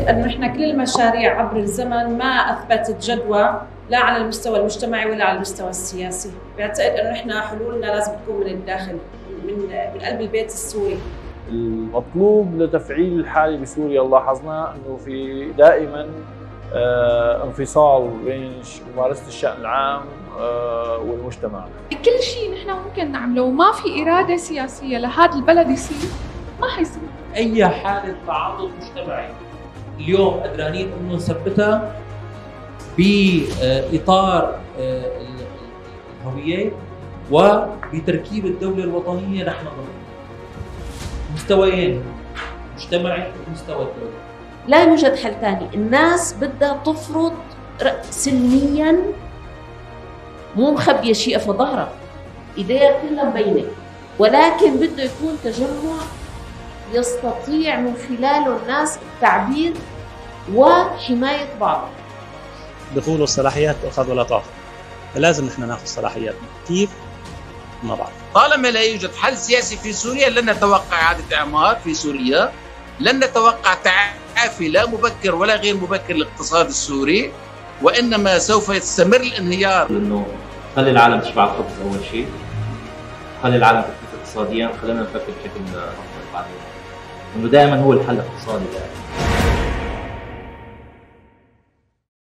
أنه إحنا كل المشاريع عبر الزمن ما أثبتت جدوى لا على المستوى المجتمعي ولا على المستوى السياسي. بعتقد أنه إحنا حلولنا لازم تكون من الداخل، من قلب البيت السوري. المطلوب لتفعيل الحالة بسوريا لاحظنا أنه في دائما انفصال بين ممارسة الشأن العام والمجتمع. كل شيء نحن ممكن نعمله وما في إرادة سياسية لهذا البلد يصير ما حيصير. أي حالة تعاطف مجتمعي اليوم قدرانين إنه نثبتها بإطار الهوية وبتركيب الدولة الوطنية. نحن مستويين، مجتمعي ومستوى الدولة. لا يوجد حل ثاني، الناس بدها تفرض سلميا، مو مخبية شيء في ظهرها، ايديها كلها مبينة، ولكن بده يكون تجمع يستطيع من خلاله الناس التعبير وحماية بعض. بيقولوا الصلاحيات تؤخذ ولا تعطى، فلازم نحن ناخذ صلاحياتنا. كيف؟ ما بعرف. طالما لا يوجد حل سياسي في سوريا لن نتوقع إعادة إعمار في سوريا، لن نتوقع تعافي لا مبكر ولا غير مبكر للاقتصاد السوري، وإنما سوف يستمر الانهيار. إنه خلي العالم تشبع الخبز أول شيء، خلي العالم تكتفي اقتصاديا، خلينا نفكر بشكل أفضل بعدين. إنه دائما هو الحل الاقتصادي.